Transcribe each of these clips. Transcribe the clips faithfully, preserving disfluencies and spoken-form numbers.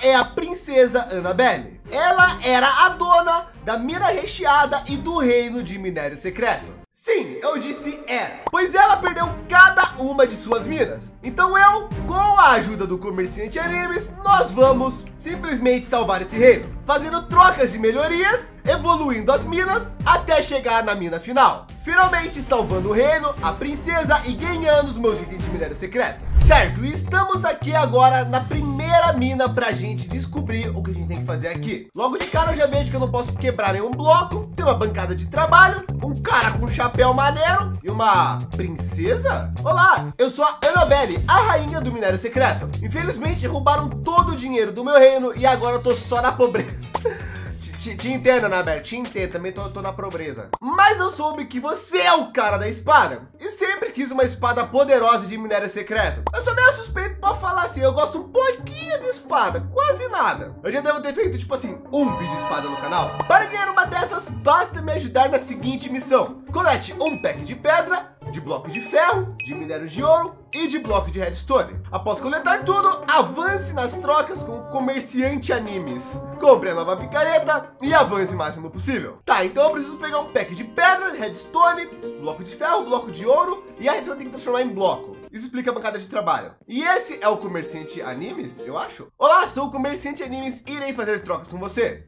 é a princesa Annabelle. Ela era a dona da mina recheada e do reino de minério secreto. Sim, eu disse era, pois ela perdeu cada uma de suas minas. Então eu, com a ajuda do Comerciante Animes, nós vamos simplesmente salvar esse reino, fazendo trocas de melhorias, evoluindo as minas até chegar na mina final. Finalmente salvando o reino, a princesa e ganhando os meus itens de minério secreto. Certo, e estamos aqui agora na primeira mina pra gente descobrir o que a gente tem que fazer aqui. Logo de cara eu já vejo que eu não posso quebrar nenhum bloco, tem uma bancada de trabalho, um cara com um chapéu maneiro e uma princesa? Olá, eu sou a Annabelle, a rainha do minério secreto. Infelizmente roubaram todo o dinheiro do meu reino e agora eu tô só na pobreza. Te, te entendo, Annabelle, te entendo, também tô, tô na pobreza. Mas eu soube que você é o cara da espada e sempre quis uma espada poderosa de minério secreto. Eu sou meio suspeito pra falar assim, eu gosto um pouquinho de espada, quase nada. Eu já devo ter feito, tipo assim, um vídeo de espada no canal. Para ganhar uma dessas, basta me ajudar na seguinte missão. Colete um pack de pedra, de bloco de ferro, de minério de ouro e de bloco de redstone. Após coletar tudo, avance nas trocas com o Comerciante Animes. Compre a nova picareta e avance o máximo possível. Tá, então eu preciso pegar um pack de pedra, redstone, bloco de ferro, bloco de ouro e a redstone tem que transformar em bloco. Isso explica a bancada de trabalho. E esse é o Comerciante Animes, eu acho? Olá, sou o Comerciante Animes e irei fazer trocas com você.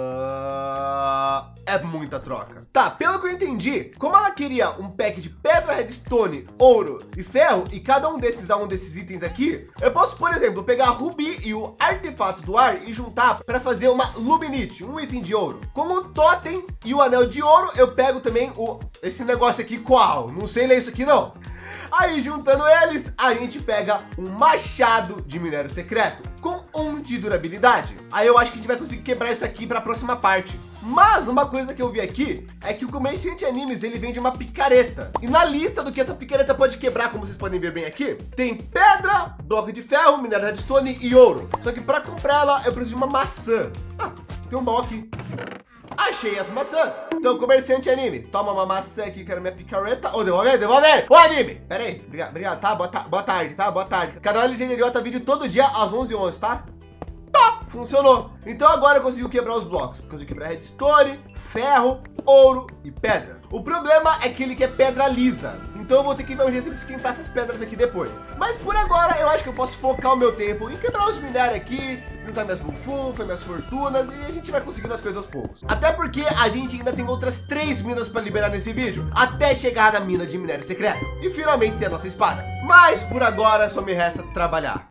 Uh... É muita troca. Tá, pelo que eu entendi, como ela queria um pack de pedra, redstone, ouro e ferro, e cada um desses dá um desses itens aqui, eu posso, por exemplo, pegar a rubi e o artefato do ar e juntar para fazer uma luminite, um item de ouro. Com o totem e o anel de ouro, eu pego também o esse negócio aqui, qual? Não sei ler isso aqui não. Aí juntando eles, a gente pega um machado de minério secreto com um de durabilidade. Aí eu acho que a gente vai conseguir quebrar isso aqui para a próxima parte. Mas uma coisa que eu vi aqui é que o Comerciante Animes ele vende uma picareta. E na lista do que essa picareta pode quebrar, como vocês podem ver bem aqui, tem pedra, bloco de ferro, minério redstone e ouro. Só que para comprar ela eu preciso de uma maçã. Ah, tem um baú aqui. Achei as maçãs. Então, Comerciante Anime, toma uma maçã aqui, quero minha picareta. Ô, oh, devolve, devolve. Ô, Anime, pera aí. Obrigado, obrigado, tá? Boa, ta boa tarde, tá? Boa tarde. Canal L G Idiota vídeo todo dia às onze e onze, tá? Tá, funcionou. Então agora eu consigo quebrar os blocos. Consigo quebrar redstone, ferro, ouro e pedra. O problema é que ele quer pedra lisa. Então eu vou ter que ver um jeito de esquentar essas pedras aqui depois. Mas por agora eu acho que eu posso focar o meu tempo em quebrar os minérios aqui, juntar minhas bufunfas, minhas fortunas e a gente vai conseguindo as coisas aos poucos. Até porque a gente ainda tem outras três minas para liberar nesse vídeo, até chegar na mina de minério secreto e finalmente ter a nossa espada. Mas por agora só me resta trabalhar.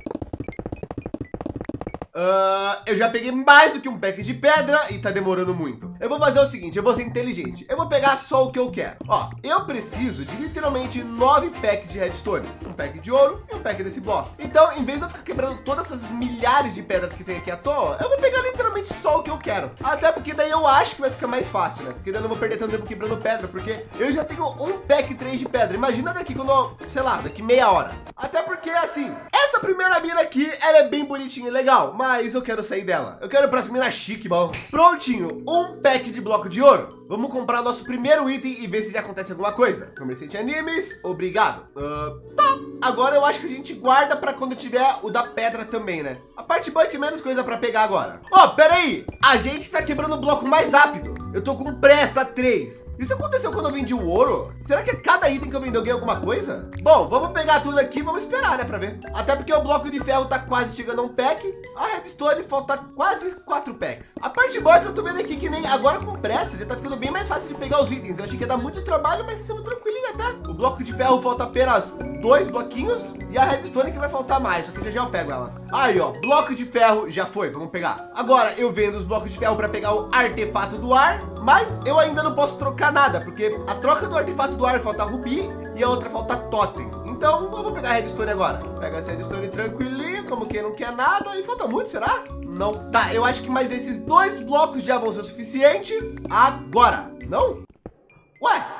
Uh, eu já peguei mais do que um pack de pedra e tá demorando muito. Eu vou fazer o seguinte, eu vou ser inteligente. Eu vou pegar só o que eu quero. Ó, eu preciso de literalmente nove packs de redstone, um pack de ouro e um pack desse bloco. Então, em vez de eu ficar quebrando todas essas milhares de pedras que tem aqui à toa, eu vou pegar literalmente só o que eu quero. Até porque daí eu acho que vai ficar mais fácil, né? Porque daí eu não vou perder tanto tempo quebrando pedra, porque eu já tenho um pack três de pedra. Imagina daqui quando, sei lá, daqui meia hora. Até porque, assim, essa primeira mina aqui, ela é bem bonitinha e legal, mas eu quero sair dela. Eu quero para as minas chique, bom. Prontinho, um pack de bloco de ouro. Vamos comprar nosso primeiro item e ver se já acontece alguma coisa. Comerciante Animes, obrigado. Uh, tá. Agora eu acho que a gente guarda para quando tiver o da pedra também, né? A parte boa é que menos coisa para pegar agora. Ó, oh, pera aí. A gente tá quebrando o bloco mais rápido. Eu tô com pressa três. Isso aconteceu quando eu vendi o ouro? Será que a cada item que eu vender eu ganho alguma coisa? Bom, vamos pegar tudo aqui e vamos esperar, né, pra ver. Até porque o bloco de ferro tá quase chegando a um pack. A redstone falta quase quatro packs. A parte boa é que eu tô vendo aqui que nem agora com pressa já tá ficando bem mais fácil de pegar os itens. Eu achei que ia dar muito trabalho, mas tá sendo tranquilinho até. O bloco de ferro falta apenas dois bloquinhos e a redstone que vai faltar mais, só que já já eu pego elas. Aí, ó, bloco de ferro já foi, vamos pegar. Agora eu vendo os blocos de ferro para pegar o artefato do ar, mas eu ainda não posso trocar nada, porque a troca do artefato do ar falta rubi e a outra falta totem. Então eu vou pegar a redstone agora. Pega essa redstone tranquilinho, como quem não quer nada. E falta muito, será? Não. Tá, eu acho que mais esses dois blocos já vão ser o suficiente agora. Não? Ué,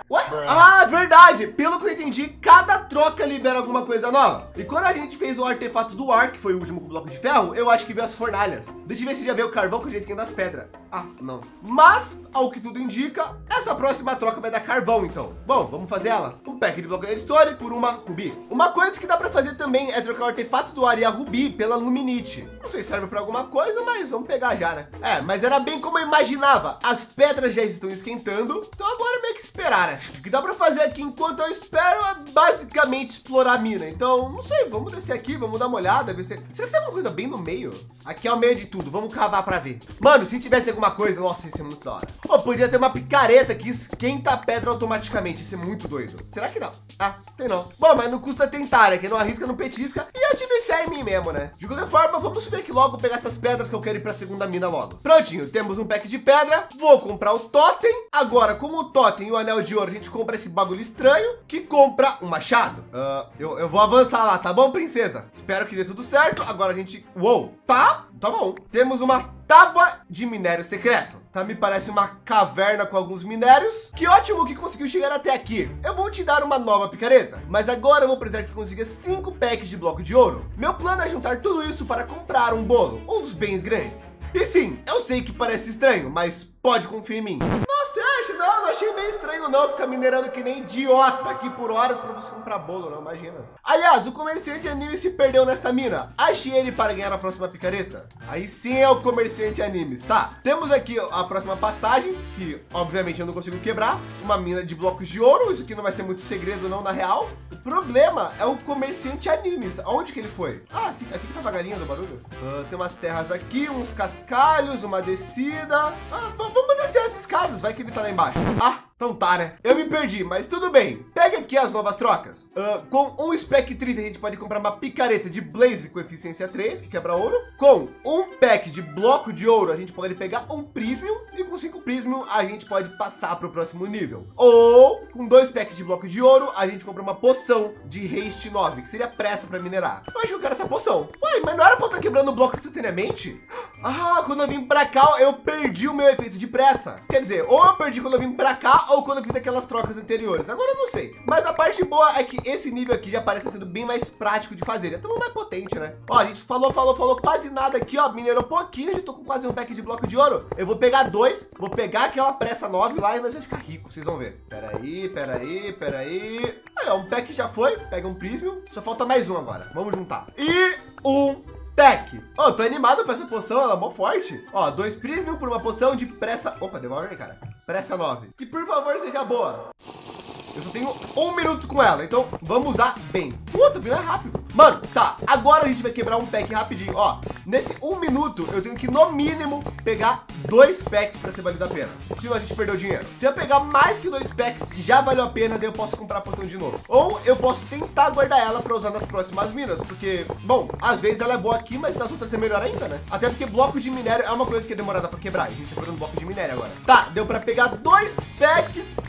Ué? Ah, verdade. Pelo que eu entendi, cada troca libera alguma coisa nova. E quando a gente fez o artefato do ar, que foi o último com bloco de ferro, eu acho que veio as fornalhas. Deixa eu ver se já veio o carvão com o jeito das pedras. Ah, não. Mas, ao que tudo indica, essa próxima troca vai dar carvão, então. Bom, vamos fazer ela. Um pack de bloco de redstone por uma rubi. Uma coisa que dá para fazer também é trocar o artefato do ar e a rubi pela luminite. Não sei se serve para alguma coisa, mas vamos pegar já, né? É, mas era bem como eu imaginava. As pedras já estão esquentando, então agora é meio que esperar, né? O que dá para fazer aqui enquanto eu espero é basicamente explorar a mina. Então, não sei, vamos descer aqui, vamos dar uma olhada, ver se... Será que tem alguma coisa bem no meio? Aqui é o meio de tudo, vamos cavar para ver. Mano, se tivesse alguma coisa, nossa, isso é muito da hora. Oh, podia ter uma picareta que esquenta a pedra automaticamente, isso é muito doido. Será que não? Ah, tem não. Bom, mas não custa tentar, né? Quem não arrisca, não petisca. E eu tive fé em mim mesmo, né? De qualquer forma, vamos subir aqui logo, pegar essas pedras que eu quero ir para a segunda mina logo. Prontinho, temos um pack de pedra. Vou comprar o totem. Agora, com o totem e o anel de ouro, a gente compra esse bagulho estranho, que compra um machado. Uh, eu, eu vou avançar lá, tá bom, princesa? Espero que dê tudo certo. Agora a gente... Uou, tá? Tá bom. Temos uma tábua de minério secreto. Tá, me parece uma caverna com alguns minérios. Que ótimo que conseguiu chegar até aqui. Eu vou te dar uma nova picareta, mas agora eu vou precisar que consiga cinco packs de bloco de ouro. Meu plano é juntar tudo isso para comprar um bolo, um dos bem grandes. E sim, eu sei que parece estranho, mas pode confiar em mim. Nossa, você acha? Não, não achei bem estranho não ficar minerando que nem idiota aqui por horas para você comprar bolo, não, imagina. Aliás, o comerciante anime se perdeu nesta mina. Achei ele para ganhar a próxima picareta. Aí sim é o comerciante animes, tá? Temos aqui a próxima passagem, que obviamente eu não consigo quebrar. Uma mina de blocos de ouro, isso aqui não vai ser muito segredo não, na real. O problema é o comerciante animes. Aonde que ele foi? Ah, sim, aqui que tava a galinha do barulho. Uh, tem umas terras aqui, uns cascalhos, uma descida. Ah, vamos descer as escadas, vai que ele tá lá embaixo. Ah, então tá, né? Eu me perdi, mas tudo bem. Pega aqui as novas trocas. Uh, com um spec trinta, a gente pode comprar uma picareta de blaze com eficiência três, que quebra ouro. Com um pack de bloco de ouro, a gente pode pegar um prismium. E com cinco prismium, a gente pode passar para o próximo nível. Ou, com dois packs de bloco de ouro, a gente compra uma poção de haste nove, que seria pressa para minerar. Eu acho que eu quero essa poção. Ué, mas não era para eu estar quebrando o bloco instantaneamente? Ah, quando eu vim para cá, eu perdi o meu efeito de pressa. Quer dizer, ou eu perdi quando eu vim para cá, ou quando eu fiz aquelas trocas anteriores. Agora eu não sei. Mas a parte boa é que esse nível aqui já parece sendo bem mais prático de fazer. É tudo mais potente, né? Ó, a gente falou, falou, falou quase nada aqui, ó. Minerou pouquinho, já tô com quase um pack de bloco de ouro. Eu vou pegar dois, vou pegar aquela pressa nove lá e nós vamos ficar ricos, vocês vão ver. Pera aí, pera aí, pera aí. Aí, ó, um pack já foi. Pega um prismium. Só falta mais um agora. Vamos juntar. E um pack. Oh, tô animado pra essa poção, ela é mó forte. Ó, dois prismium por uma poção de pressa... Opa, deu uma ordem, cara. Pressa nove. Que por favor seja boa. Eu só tenho um minuto com ela, então vamos usar bem. Puta, bem mais rápido. Mano, tá. Agora a gente vai quebrar um pack rapidinho. Ó, nesse um minuto eu tenho que no mínimo pegar dois packs para ter valido a pena. Senão a gente perdeu dinheiro. Se eu pegar mais que dois packs, já valeu a pena, daí eu posso comprar a poção de novo. Ou eu posso tentar guardar ela para usar nas próximas minas, porque, bom, às vezes ela é boa aqui, mas nas outras é melhor ainda, né? Até porque bloco de minério é uma coisa que é demorada para quebrar. A gente tá quebrando bloco de minério agora. Tá, deu para pegar dois packs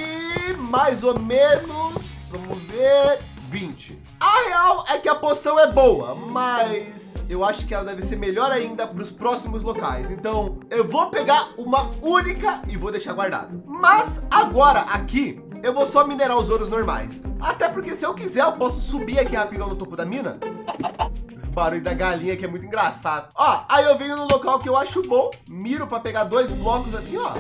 e mais ou menos, vamos ver, vinte. A real é que a poção é boa, mas eu acho que ela deve ser melhor ainda para os próximos locais. Então eu vou pegar uma única e vou deixar guardado. Mas agora aqui eu vou só minerar os ouros normais. Até porque se eu quiser eu posso subir aqui rapidão no topo da mina. Esse barulho da galinha aqui é muito engraçado. Ó, aí eu venho no local que eu acho bom, miro para pegar dois blocos assim, ó.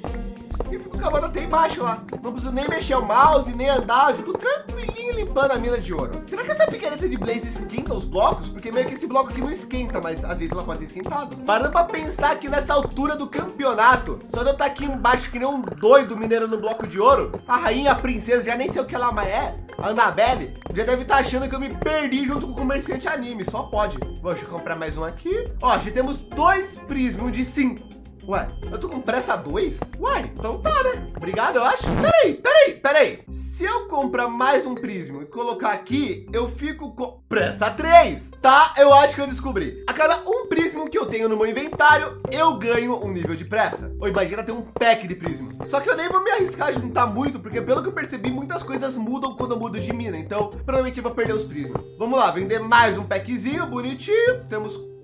E fico cavando até embaixo lá. Não preciso nem mexer o mouse, nem andar. Eu fico tranquilinho limpando a mina de ouro. Será que essa picareta de blaze esquenta os blocos? Porque meio que esse bloco aqui não esquenta, mas às vezes ela pode ter esquentado. Parando pra pensar que nessa altura do campeonato, só de eu estar aqui embaixo que nem um doido mineiro no bloco de ouro, a rainha, a princesa, já nem sei o que ela mais é, a Annabelle, já deve estar achando que eu me perdi junto com o comerciante anime. Só pode. Bom, deixa eu comprar mais um aqui. Ó, já temos dois prismos de cinco. Ué, eu tô com pressa dois? Ué, então tá, né? Obrigado, eu acho. Peraí, peraí, peraí. Se eu comprar mais um prisma e colocar aqui, eu fico com pressa três. Tá, eu acho que eu descobri. A cada um prisma que eu tenho no meu inventário, eu ganho um nível de pressa. Ou imagina ter um pack de prisma. Só que eu nem vou me arriscar a juntar muito, porque pelo que eu percebi, muitas coisas mudam quando eu mudo de mina. Então, provavelmente eu vou perder os prismas. Vamos lá, vender mais um packzinho bonitinho. Temos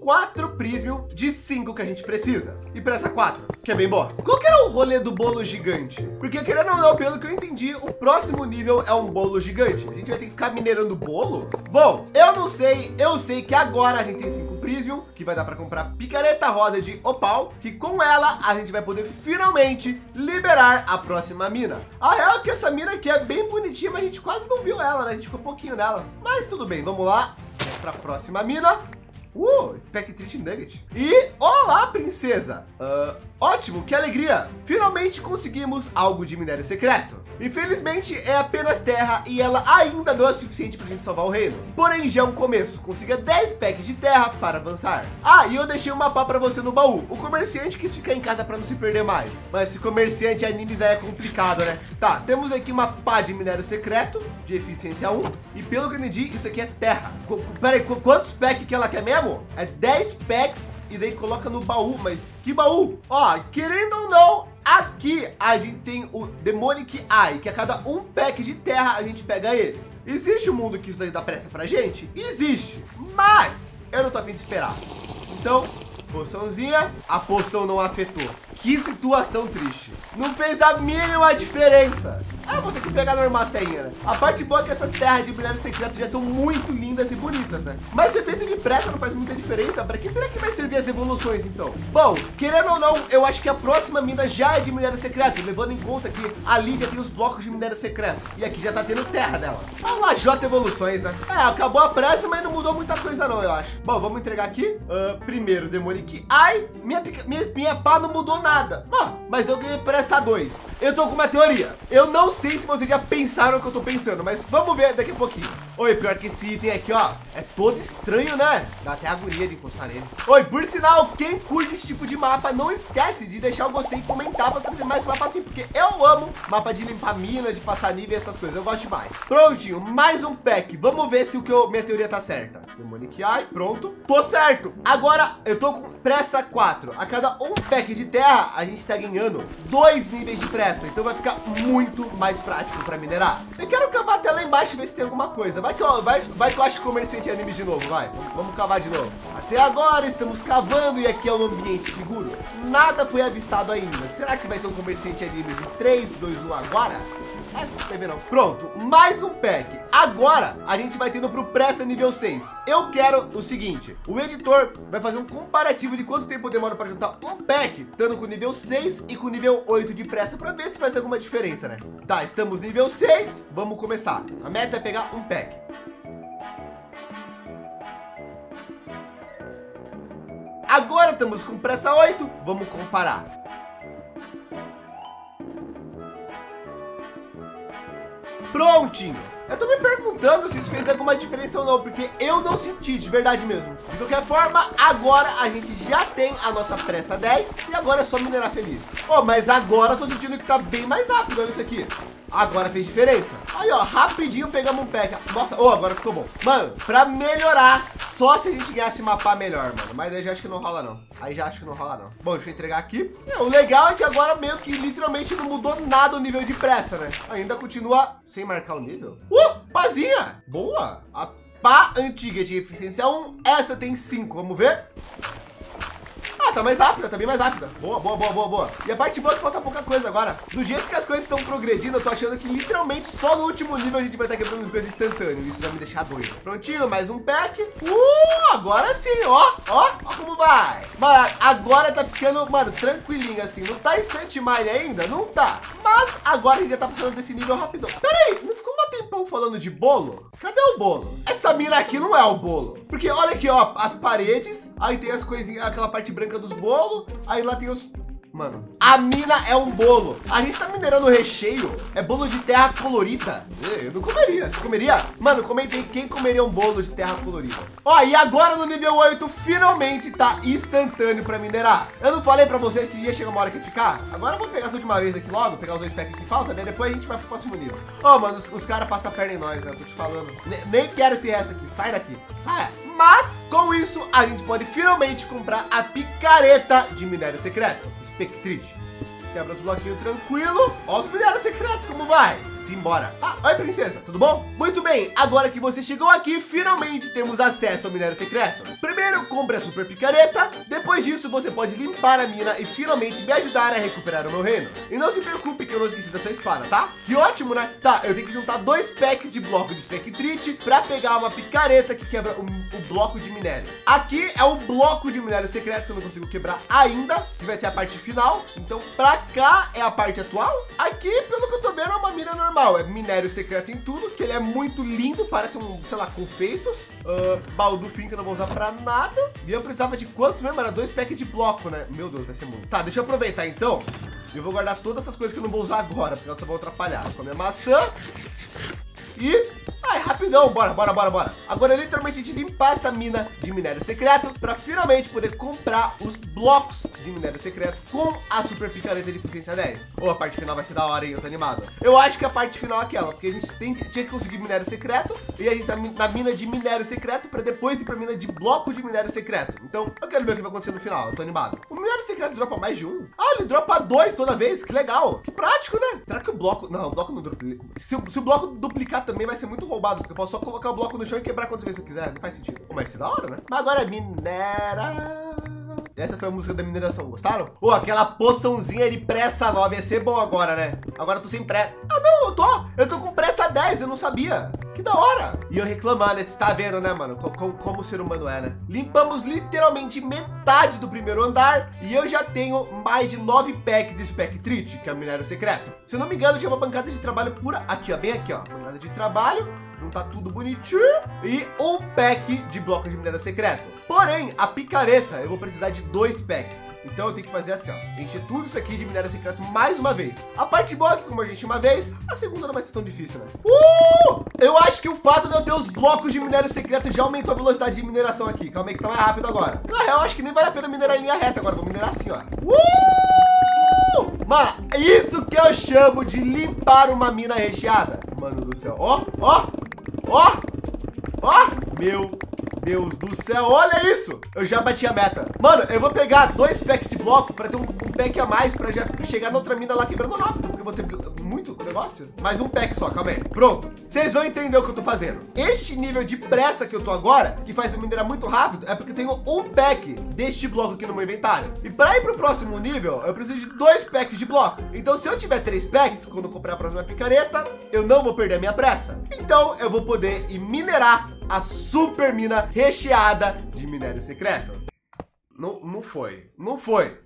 quatro prismium de cinco que a gente precisa. E pressa quatro, que é bem boa. Qual que era o rolê do bolo gigante? Porque querendo ou não, pelo que eu entendi, o próximo nível é um bolo gigante. A gente vai ter que ficar minerando bolo? Bom, eu não sei. Eu sei que agora a gente tem cinco prismium, que vai dar para comprar picareta rosa de opal, que com ela a gente vai poder finalmente liberar a próxima mina. A real é que essa mina aqui é bem bonitinha, mas a gente quase não viu ela, né? A gente ficou um pouquinho nela. Mas tudo bem, vamos lá para a próxima mina. Uh, Spectrite Nugget. E olá, princesa. Uh, ótimo, que alegria. Finalmente conseguimos algo de minério secreto. Infelizmente é apenas terra e ela ainda não é suficiente para a gente salvar o reino. Porém já é um começo. Consiga dez packs de terra para avançar. Ah, e eu deixei um mapa para você no baú. O comerciante quis ficar em casa para não se perder mais. Mas esse comerciante animes aí é complicado, né? Tá, temos aqui uma pá de minério secreto de eficiência um. E pelo que eu entendi, isso aqui é terra. Qu Peraí, qu quantos packs que ela quer mesmo? É dez packs e daí coloca no baú. Mas que baú? Ó, querendo ou não, aqui a gente tem o Demonic Eye, que a cada um pack de terra a gente pega ele. Existe um mundo que isso daí dá pressa pra gente? Existe, mas eu não tô a fim de esperar. Então, poçãozinha, a poção não afetou. Que situação triste. Não fez a mínima diferença. Ah, vou ter que pegar normal as terrinhas, né? A parte boa é que essas terras de minério secreto já são muito lindas e bonitas, né? Mas o efeito de pressa não faz muita diferença. Para que será que vai servir as evoluções, então? Bom, querendo ou não, eu acho que a próxima mina já é de minério secreto, levando em conta que ali já tem os blocos de minério secreto. E aqui já tá tendo terra dela. A lajota evoluções, né? É, acabou a pressa, mas não mudou muita coisa não, eu acho. Bom, vamos entregar aqui. Uh, primeiro, Demonic Eye. Minha, minha, minha pá não mudou nada. Ah, mas eu ganhei pressa dois. Eu tô com uma teoria. Eu não sei se vocês já pensaram o que eu tô pensando, mas vamos ver daqui a pouquinho. Oi, pior que esse item aqui, ó, é todo estranho, né? Dá até agonia de encostar nele. Oi, por sinal, quem curte esse tipo de mapa, não esquece de deixar o gostei e comentar para trazer mais mapa assim, porque eu amo mapa de limpar mina, de passar nível, essas coisas. Eu gosto demais. Prontinho, mais um pack. Vamos ver se o que eu, minha teoria tá certa. Demonic Eye, pronto. Tô certo. Agora eu tô com pressa quatro. A cada um pack de terra, a gente tá ganhando dois níveis de pressa. Então vai ficar muito mais prático para minerar. Eu quero cavar até lá embaixo e ver se tem alguma coisa. Vai que eu, vai, vai que eu acho comerciante anime de novo, vai. Vamos cavar de novo. Até agora estamos cavando e aqui é um ambiente seguro. Nada foi avistado ainda. Será que vai ter um comerciante animes em três, dois, um agora? É, não teve não. Pronto, mais um pack. Agora a gente vai tendo pro pressa nível seis. Eu quero o seguinte: o editor vai fazer um comparativo de quanto tempo demora para juntar um pack, estando com nível seis e com nível oito de pressa, para ver se faz alguma diferença, né? Tá, estamos nível seis. Vamos começar. A meta é pegar um pack. Agora estamos com pressa oito. Vamos comparar. Prontinho. Eu tô me perguntando se isso fez alguma diferença ou não, porque eu não senti, de verdade mesmo. De qualquer forma, agora a gente já tem a nossa pressa dez e agora é só minerar feliz. Oh, mas agora eu tô sentindo que tá bem mais rápido, olha isso aqui. Agora fez diferença. Aí, ó, rapidinho pegamos um pack. Nossa, oh, agora ficou bom. Mano, pra melhorar, só se a gente ganhasse mapar melhor, mano. Mas aí já acho que não rola, não. Aí já acho que não rola, não. Bom, deixa eu entregar aqui. É, o legal é que agora meio que literalmente não mudou nada o nível de pressa, né? Ainda continua sem marcar o nível. Uh, pazinha. Boa. A pá antiga de eficiência um. Essa tem cinco. Vamos ver. Ah, tá mais rápida, tá bem mais rápida. Boa, boa, boa, boa, boa. E a parte boa é que falta pouca coisa agora. Do jeito que as coisas estão progredindo, eu tô achando que literalmente só no último nível a gente vai estar quebrando as coisas instantâneas. Isso vai me deixar doido. Prontinho, mais um pack. Uh, agora sim, ó. Ó, ó como vai. Mano, agora tá ficando, mano, tranquilinho assim. Não tá instant mine ainda? Não tá. Mas agora a gente já tá passando desse nível rapidão. Pera aí, não ficou um tempão falando de bolo? Cadê o bolo? Essa mina aqui não é o bolo. Porque olha aqui, ó, as paredes. Aí tem as coisinhas, aquela parte branca dos bolos. Aí lá tem os... Mano, a mina é um bolo. A gente tá minerando o recheio. É bolo de terra colorida. Eu não comeria. Você comeria? Mano, comentei quem comeria um bolo de terra colorida. Ó, e agora no nível oito, finalmente tá instantâneo pra minerar. Eu não falei pra vocês que ia chegar uma hora que ia ficar? Agora eu vou pegar tudo de uma vez aqui logo, pegar os dois packs que faltam, né? Depois a gente vai pro próximo nível. Ó, mano, os, os caras passam a perna em nós, né? Eu tô te falando. Ne nem quero esse resto aqui. Sai daqui. Sai. Mas, com isso, a gente pode finalmente comprar a picareta de minério secreto. Spectrite. Quebra os bloquinhos tranquilo. Ó os minérios secretos como vai. simbora. Ah, oi, princesa, tudo bom? Muito bem, agora que você chegou aqui, finalmente temos acesso ao minério secreto. Primeiro, compre a super picareta. Depois disso, você pode limpar a mina e finalmente me ajudar a recuperar o meu reino. E não se preocupe que eu não esqueci da sua espada, tá? Que ótimo, né? Tá, eu tenho que juntar dois packs de bloco de espectrite para pegar uma picareta que quebra o, o bloco de minério. Aqui é o bloco de minério secreto que eu não consigo quebrar ainda, que vai ser a parte final. Então, pra cá é a parte atual. Aqui, pelo que eu tô vendo, é uma mina normal. É minério secreto em tudo, que ele é muito lindo, parece um, sei lá, confeitos. Uh, baú do fim que eu não vou usar pra nada. E eu precisava de quantos mesmo? Era dois packs de bloco, né? Meu Deus, vai ser muito. Tá, deixa eu aproveitar então. Eu vou guardar todas essas coisas que eu não vou usar agora, porque elas só vão atrapalhar. Vou comer maçã. E... ai, rapidão, bora, bora, bora, bora. Agora é literalmente a gente limpar essa mina de minério secreto para finalmente poder comprar os blocos de minério secreto com a super picareta de eficiência dez. Ou a parte final vai ser da hora, hein? Eu tô animado. Eu acho que a parte final é aquela, porque a gente tem, tinha que conseguir minério secreto e a gente tá na mina de minério secreto para depois ir pra mina de bloco de minério secreto. Então, eu quero ver o que vai acontecer no final. Eu tô animado. O minério secreto dropa mais de um? Ah, ele dropa dois toda vez. Que legal. Que prático, né? Será que o bloco... não, o bloco não duplica. Se, se o bloco duplicar também vai ser muito roubado, porque eu posso só colocar o bloco no chão e quebrar quantas vezes eu quiser. Não faz sentido. Pô, mas isso é da hora, né? Mas agora é minera. Essa foi a música da mineração, gostaram? Pô, aquela poçãozinha de pressa nove ia ser bom agora, né? Agora eu tô sem pressa. Ah, não, eu tô. Eu tô com pressa dez, eu não sabia. Que da hora. E eu reclamando, você tá vendo, né, mano? Como, como, como o ser humano é, né? Limpamos literalmente metade do primeiro andar e eu já tenho mais de nove packs de espectrite, que é o minério secreto. Se eu não me engano, tinha uma bancada de trabalho pura. Aqui, ó, bem aqui, ó. Bancada de trabalho. Juntar tudo bonitinho. E um pack de bloco de minério secreto. Porém, a picareta, eu vou precisar de dois packs. Então eu tenho que fazer assim, ó. Encher tudo isso aqui de minério secreto mais uma vez. A parte boa é que, como a gente uma vez, a segunda não vai ser tão difícil, né? Uh! Eu acho que o fato de eu ter os blocos de minério secreto já aumentou a velocidade de mineração aqui. Calma aí que tá mais rápido agora. Na real, acho que nem vale a pena minerar em linha reta agora. Vou minerar assim, ó. Uh! Mano, isso que eu chamo de limpar uma mina recheada. Mano do céu. Ó, ó, ó, ó. Meu Deus do céu, olha isso. Eu já bati a meta. Mano, eu vou pegar dois packs de bloco para ter um, um pack a mais para já chegar na outra mina lá quebrando rápido, porque eu vou ter muito negócio. Mais um pack só, calma aí. Pronto. Vocês vão entender o que eu tô fazendo. Este nível de pressa que eu tô agora, que faz eu minerar muito rápido, é porque eu tenho um pack deste bloco aqui no meu inventário. E para ir pro próximo nível, eu preciso de dois packs de bloco. Então, se eu tiver três packs, quando eu comprar a próxima picareta, eu não vou perder a minha pressa. Então, eu vou poder ir minerar a super mina recheada de minério secreto. Não, não foi. Não foi.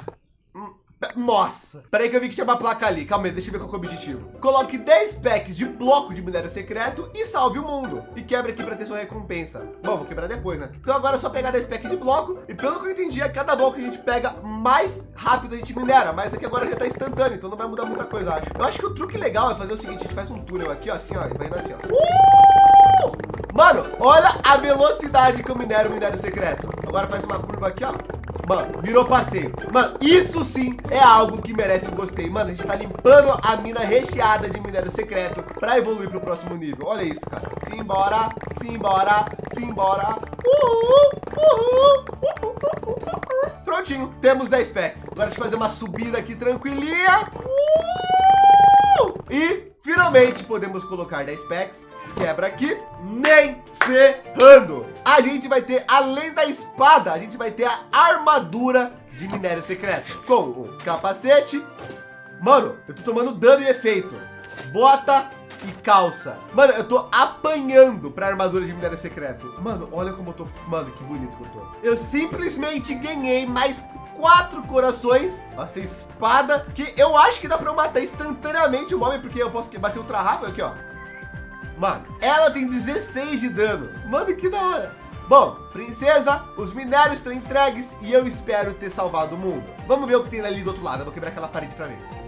Nossa. Peraí que eu vi que tinha uma placa ali. Calma aí, deixa eu ver qual é o objetivo. Coloque dez packs de bloco de minério secreto e salve o mundo. E quebre aqui para ter sua recompensa. Bom, vou quebrar depois, né? Então agora é só pegar dez packs de bloco. E pelo que eu entendi, a cada bloco que a gente pega, mais rápido a gente minera. Mas aqui agora já tá instantâneo, então não vai mudar muita coisa, acho. Eu acho que o truque legal é fazer o seguinte. A gente faz um túnel aqui, ó, assim, ó. E vai indo assim, ó. Uh! Mano, olha a velocidade que eu minero o minério secreto. Agora faz uma curva aqui, ó. Mano, virou passeio. Mano, isso sim é algo que merece um gostei. Mano, a gente tá limpando a mina recheada de minério secreto pra evoluir pro próximo nível. Olha isso, cara. Simbora, simbora, simbora. Uhul, uhul, uhul, uhul. Prontinho, temos dez packs. Agora deixa eu fazer uma subida aqui tranquilinha. Uhul. E finalmente podemos colocar dez packs. Quebra aqui, nem ferrando. A gente vai ter, além da espada, a gente vai ter a armadura de minério secreto com o capacete. Mano, eu tô tomando dano e efeito. Bota e calça. Mano, eu tô apanhando pra armadura de minério secreto. Mano, olha como eu tô. Mano, que bonito que eu tô. Eu simplesmente ganhei mais quatro corações. Nossa espada, que eu acho que dá pra eu matar instantaneamente o mob, porque eu posso bater ultra rápido aqui, ó. Mano, ela tem dezesseis de dano. Mano, que da hora. Bom, princesa, os minérios estão entregues e eu espero ter salvado o mundo. Vamos ver o que tem ali do outro lado. Eu vou quebrar aquela parede pra ver.